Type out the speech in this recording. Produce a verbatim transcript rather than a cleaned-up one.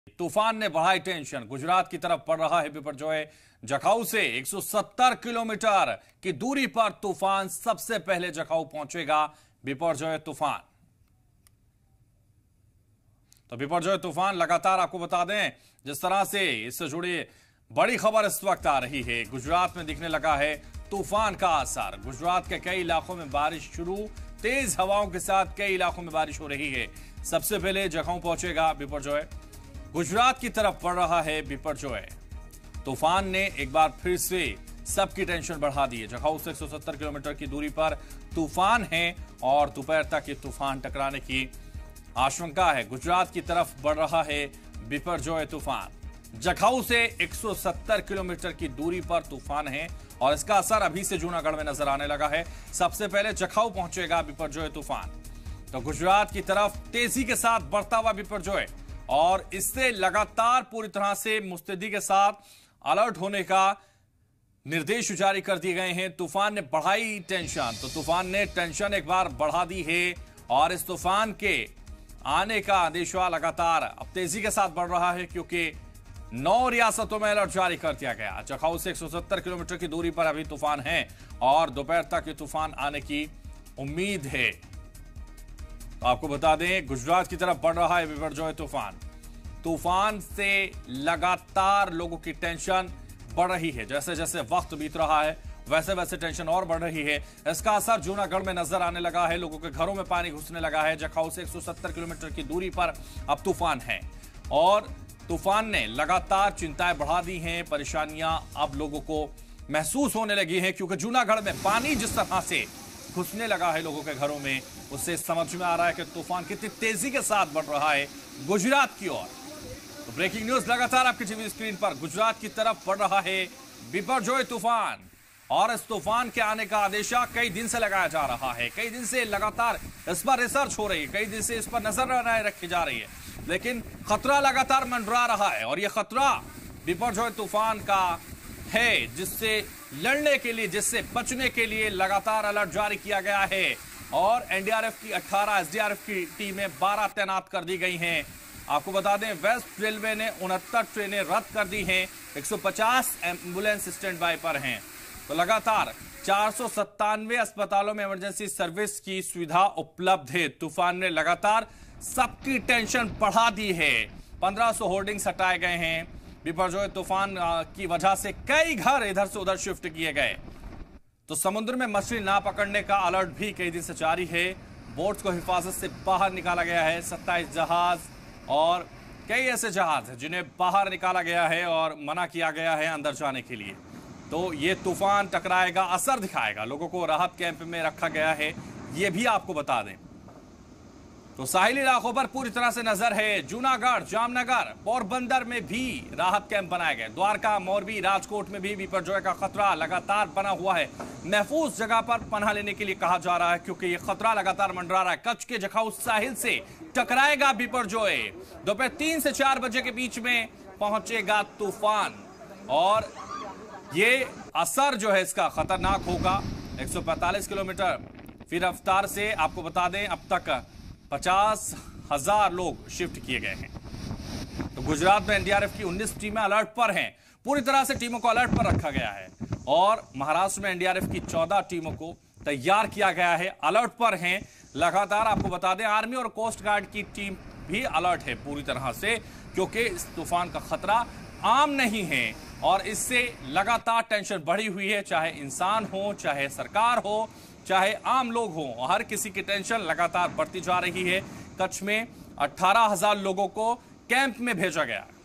तूफान ने बढ़ाई टेंशन। गुजरात की तरफ बढ़ रहा है बिपरजॉय। जखाऊ से एक सौ सत्तर किलोमीटर की दूरी पर तूफान सबसे पहले जखाऊ पहुंचेगा। बिपरजॉय तूफान तो बिपरजॉय तूफान लगातार आपको बता दें, जिस तरह से इससे जुड़ी बड़ी खबर इस वक्त आ रही है, गुजरात में दिखने लगा है तूफान का असर। गुजरात के कई इलाकों में बारिश शुरू, तेज हवाओं के साथ कई इलाकों में बारिश हो रही है। सबसे पहले जखाऊ पहुंचेगा बिपरजॉय। गुजरात की तरफ बढ़ रहा है बिपरजॉय। तूफान ने एक बार फिर से सबकी टेंशन बढ़ा दी है। जखाऊ से एक सौ सत्तर किलोमीटर की दूरी पर तूफान है और दोपहर तक ये तूफान टकराने की आशंका है। गुजरात की तरफ बढ़ रहा है बिपरजॉय तूफान। जखाऊ से एक सौ सत्तर किलोमीटर की दूरी पर तूफान है और इसका असर अभी से जूनागढ़ में नजर आने लगा है। सबसे पहले जखाऊ पहुंचेगा बिपरजॉय तूफान। तो गुजरात की तरफ तेजी के साथ बढ़ता हुआ बिपरजॉय और इससे लगातार पूरी तरह से मुस्तैदी के साथ अलर्ट होने का निर्देश जारी कर दिए गए हैं। तूफान ने बढ़ाई टेंशन, तो तूफान ने टेंशन एक बार बढ़ा दी है और इस तूफान के आने का आदेश लगातार अब तेजी के साथ बढ़ रहा है, क्योंकि नौ रियासतों में अलर्ट जारी कर दिया गया। जखाऊ से एक सौ सत्तर किलोमीटर की दूरी पर अभी तूफान है और दोपहर तक ये तूफान आने की उम्मीद है। तो आपको बता दें, गुजरात की तरफ बढ़ रहा है बिपरजॉय तूफान। तूफान से लगातार लोगों की टेंशन बढ़ रही है। जैसे जैसे वक्त बीत रहा है वैसे वैसे टेंशन और बढ़ रही है। इसका असर जूनागढ़ में नजर आने लगा है। लोगों के घरों में पानी घुसने लगा है। जखाऊ से एक सौ सत्तर किलोमीटर की दूरी पर अब तूफान है और तूफान ने लगातार चिंताएं बढ़ा दी हैं। परेशानियां अब लोगों को महसूस होने लगी हैं, क्योंकि जूनागढ़ में पानी जिस तरह से घुसने लगा है लोगों के घरों में, उससे समझ में आ रहा है कि तूफान कितनी तेजी के साथ बढ़ रहा है गुजरात की ओर। तो ब्रेकिंग न्यूज लगातार आपकी टीवी स्क्रीन पर। गुजरात की तरफ बढ़ रहा है बिपरजॉय तूफान और इस तूफान के आने का आदेश कई दिन से लगाया जा रहा है। कई दिन से लगातार इस पर रिसर्च हो रही है, कई दिन से इस पर नजर रखी जा रही है, लेकिन खतरा लगातार मंडरा रहा है और यह खतरा बिपरजॉय तूफान का है, जिससे लड़ने के लिए, जिससे बचने के लिए लगातार अलर्ट जारी किया गया है और एनडीआरएफ की अठारह, एसडीआरएफ की टीमें बारह तैनात कर दी गई हैं। आपको बता दें, वेस्ट रेलवे ने उनहत्तर ट्रेनें रद्द कर दी हैं। एक सौ पचास एम्बुलेंस स्टैंड बाय पर हैं। तो लगातार चार सौ सत्तानवे अस्पतालों में इमरजेंसी सर्विस की सुविधा उपलब्ध है। तूफान ने लगातार सबकी टेंशन बढ़ा दी है। पंद्रह सौ होर्डिंग्स हटाए गए हैं। बिपरजॉय तूफान की वजह से कई घर इधर से उधर शिफ्ट किए गए। तो समुद्र में मछली ना पकड़ने का अलर्ट भी कई दिन से जारी है। बोट्स को हिफाजत से बाहर निकाला गया है। सत्ताईस जहाज और कई ऐसे जहाज हैं जिन्हें बाहर निकाला गया है और मना किया गया है अंदर जाने के लिए। तो ये तूफान टकराएगा, असर दिखाएगा। लोगों को राहत कैंप में रखा गया है, ये भी आपको बता दें। तो साहिली इलाकों पर पूरी तरह से नजर है। जूनागढ़, जामनगर, पोरबंदर में भी राहत कैंप बनाए गए। द्वारका, मोरबी, राजकोट में भी बिपरजॉय का खतरा लगातार बना हुआ है। महफूज जगह पर पनाह लेने के लिए कहा जा रहा है, क्योंकि यह खतरा लगातार मंडरा रहा है। कच्छ के जखाऊ साहिल से टकराएगा बिपरजॉय। दोपहर तीन से चार बजे के बीच में पहुंचेगा तूफान और ये असर जो है इसका खतरनाक होगा। एक सौ पैंतालीस किलोमीटर फी रफ्तार से आपको बता दें, अब तक पचास हजार लोग शिफ्ट किए गए हैं। तो गुजरात में एनडीआरएफ की उन्नीस टीमें अलर्ट पर हैं। पूरी तरह से टीमों को अलर्ट पर रखा गया है और महाराष्ट्र में एनडीआरएफ की चौदह टीमों को तैयार किया गया है, अलर्ट पर हैं। लगातार आपको बता दें, आर्मी और कोस्ट गार्ड की टीम भी अलर्ट है पूरी तरह से, क्योंकि इस तूफान का खतरा आम नहीं है और इससे लगातार टेंशन बढ़ी हुई है। चाहे इंसान हो, चाहे सरकार हो, चाहे आम लोग हों, हर किसी की टेंशन लगातार बढ़ती जा रही है। कच्छ में अठारह हजार लोगों को कैंप में भेजा गया।